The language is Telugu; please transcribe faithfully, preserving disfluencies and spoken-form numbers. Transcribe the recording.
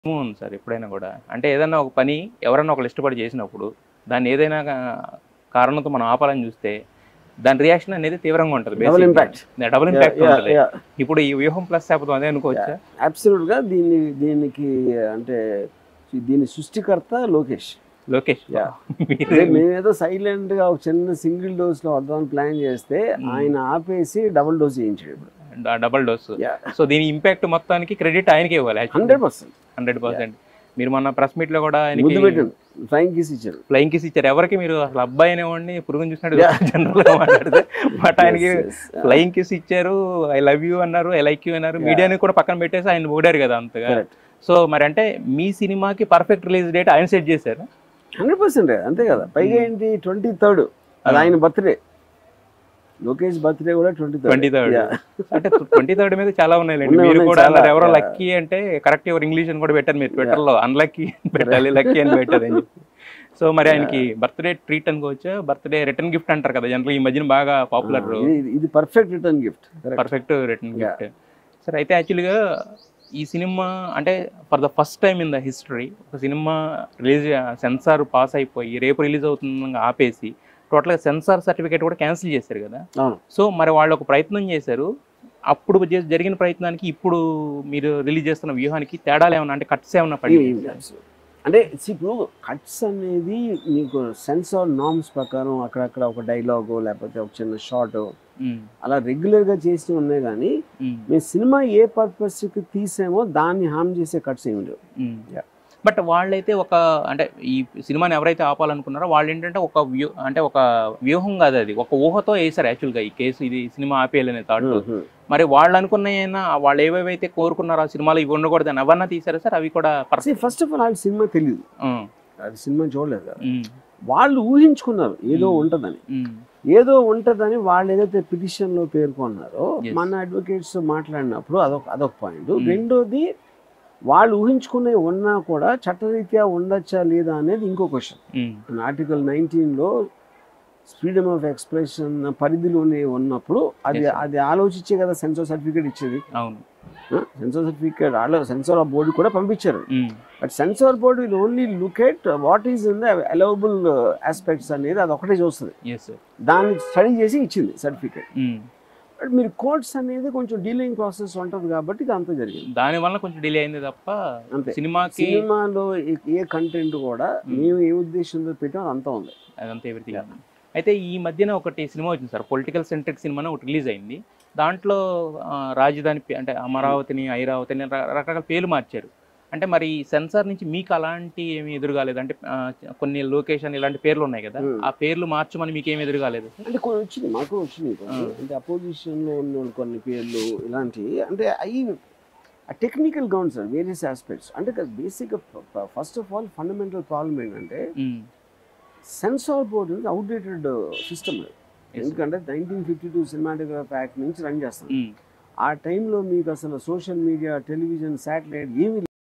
ఉంది సార్ ఎప్పుడైనా కూడా. అంటే ఏదైనా ఒక పని ఎవరైనా ఒకళ్ళు ఇష్టపడి చేసినప్పుడు దాన్ని ఏదైనా కారణంతో మనం ఆపాలని చూస్తే దాని రియాక్షన్ అనేది తీవ్రంగా ఉంటుంది. డబుల్ ఇంపాక్ట్ డబుల్ ఇంపాక్ట్ ఉంటుంది. ఇప్పుడు ఈ వ్యూహం ప్లస్ శాపథం అదే అనుకోవచ్చా? అబ్సల్యూట్ గా దీన్ని దీనికి అంటే దీని సృష్టికర్త లోకేష్ లోకేష్ మేమేదో సైలెంట్ గా ఒక చిన్న సింగిల్ డోస్ లో వద్దామని ప్లాన్ చేస్తే ఆయన ఆపేసి డబుల్ డోస్ చేయించాడు ఇప్పుడు డబుల్ డోస్. సో దీని ఇంపాక్ట్ మొత్తానికి క్రెడిట్ ఆయనకే ఇవ్వాలి. హండ్రెడ్ పర్సెంట్ హండ్రెడ్ పర్సెంట్ మీరు మొన్న ప్రెస్ మీట్ లో కూడా ఫ్లయింగ్ కిస్ ఇచ్చారు ఫ్లయింగ్ కిస్ ఇచ్చారు. ఎవరికి మీరు అసలు అబ్బాయి అనేవాడిని పురుగుని చూసినట్టు జనరల్ గా మాట్లాడితే బట్ ఆయనకి ఫ్లయింగ్ కిస్ ఇచ్చారు, ఐ లవ్ యూ అన్నారు, ఐ లైక్ యూ అన్నారు. మీడియాని కూడా పక్కన పెట్టేసి ఆయన ఓడారు కదా అంతగా. సో మరి అంటే మీ సినిమాకి పర్ఫెక్ట్ రిలీజ్ డేట్ ఆయన సెట్ చేశారు. హండ్రెడ్ పర్సెంట్ అంతే కదా. పైగా ఏంటి ట్వంటీ థర్డ్ అది ఆయన బర్త్డే, లోకేష్ బర్త్డే కూడా ట్వంటీ ట్వంటీ థర్డ్ అంటే ట్వంటీ థర్డ్ మీద చాలా ఉన్నాయిలేండి. మీరు కూడా అన్నారు ఎవరో లక్కీ అంటే కరెక్ట్ ఎవరు ఇంగ్లీష్ అని కూడా పెట్టారు మీరు ట్విట్టర్ లో. అన్లక్కీ పెట్టాలి, లక్కీ అని పెట్టారు అని చెప్పి. సో మరి ఆయనకి బర్త్డే ట్రీట్ అనుకోవచ్చా? బర్త్డే రిటర్న్ గిఫ్ట్ అంటారు కదా జనరల్, ఈ మధ్యన బాగా పాపులర్. ఇది perfect return gift, perfect return gift. సరే అయితే యాక్చువల్గా ఈ సినిమా అంటే for the first time in the history ఒక సినిమా రిలీజ్ సెన్సార్ పాస్ అయిపోయి రేపు రిలీజ్ అవుతుంది ఆపేసి టోటల్గా సెన్సార్ సర్టిఫికేట్ కూడా క్యాన్సిల్ చేశారు కదా. సో మరి వాళ్ళు ఒక ప్రయత్నం చేశారు. అప్పుడు జరిగిన ప్రయత్నానికి ఇప్పుడు మీరు రిలీజ్ చేస్తున్న వ్యూహానికి తేడాలు ఏమన్నా అంటే కట్స్ ఏమన్నా పడి అంటే ఇప్పుడు కట్స్ అనేది మీకు సెన్సార్ నార్మ్స్ ప్రకారం అక్కడక్కడ ఒక డైలాగు లేకపోతే ఒక చిన్న షార్ట్ అలా రెగ్యులర్ గా చేసి ఉన్నాయి. కానీ మేము సినిమా ఏ పర్పస్ కి తీసామో దాన్ని హామ్ చేసే కట్స్ ఏమి లేవు. బట్ వాళ్ళైతే ఒక అంటే ఈ సినిమాని ఎవరైతే ఆపాలనుకున్నారో వాళ్ళు ఏంటంటే ఒక వ్యూ అంటే ఒక వ్యూహం కాదు, అది ఒక ఊహతో వేసారు యాక్చువల్గా ఈ కేసు, ఇది సినిమా ఆపేయాలనే థాట్. మరి వాళ్ళు అనుకున్న వాళ్ళు ఏవేవైతే కోరుకున్నారో ఆ సినిమాలో ఇవి ఉండకూడదు అని ఎవరన్నా తీసారా సార్? అవి కూడా ఫస్ట్ ఆఫ్ ఆల్ వాళ్ళకి సినిమా తెలియదు, అది సినిమా చూడలేదు కదా. వాళ్ళు ఊహించుకున్నారు ఏదో ఉంటుందని, ఏదో ఉంటుందని వాళ్ళు ఏదైతే పిటిషన్ లో పేర్కొన్నారో మన అడ్వకేట్స్ మాట్లాడినప్పుడు అదొక అదొక పాయింట్. రెండోది వాళ్ళు ఊహించుకునే ఉన్నా కూడా చట్టరీత్యా ఉండొచ్చా లేదా అనేది ఇంకో క్వశ్చన్. ఆర్టికల్ నైన్టీన్ లో ఫ్రీడమ్ ఆఫ్ ఎక్స్ప్రెషన్ పరిధిలోనే ఉన్నప్పుడు అది అది ఆలోచించే కదా సెన్సార్ సర్టిఫికేట్ ఇచ్చేది. సెన్సార్ సర్టిఫికేట్ సెన్సార్ బోర్డు కూడా పంపించారు. But censor board will only look at what is in the allowable aspects అనేది అది ఒకటే చూస్తుంది. దాన్ని స్టడీ చేసి ఇచ్చింది సర్టిఫికేట్. మీరు కోర్ట్స్ అనేది కొంచెం డీలింగ్ ప్రాసెస్ ఉంటుంది కాబట్టి ఇది అంతా జరిగింది. దాని వల్ల కొంచెం డిలే అయింది తప్ప అంతే. సినిమాకి సినిమాలో ఏ కంటెంట్ కూడా మేము ఏ ఉద్దేశంతో పెట్టాం అంతా ఉంది, అదంతా ఎవ్రీథింగ్. అయితే ఈ మధ్యన ఒకటి సినిమా వచ్చింది సార్, పొలిటికల్ సెంట్రిక్ సినిమా ఒకటి రిలీజ్ అయింది. దాంట్లో రాజధాని అంటే అమరావతిని ఐరావతిని రకరకాల పేర్లు మార్చారు. అంటే మరి సెన్సార్ నుంచి మీకు అలాంటి ఏమి ఎదురుగాలేదు? అంటే కొన్ని లొకేషన్ ఇలాంటి పేర్లు ఉన్నాయి కదా, ఆ పేర్లు మార్చమని మీకు ఏమి ఎదురుగాలేదు? అంటే కొన్ని వచ్చింది, మాకు వచ్చినాయి. అంటే అపోజిషన్ లో ఉన్న కొన్ని పేర్లు ఇలాంటివి అంటే అవి technical grounds sir, various aspects. అంటే basic first of all fundamental problem ఏంటంటే సెన్సార్ బోర్డు అవుట్డేటెడ్ సిస్టమ్. ఎందుకంటే nineteen fifty two cinematograph act నుంచి రన్ చేస్తాం. ఆ టైంలో మీకు అసలు సోషల్ మీడియా, టెలివిజన్, శాటిలైట్ ఏమి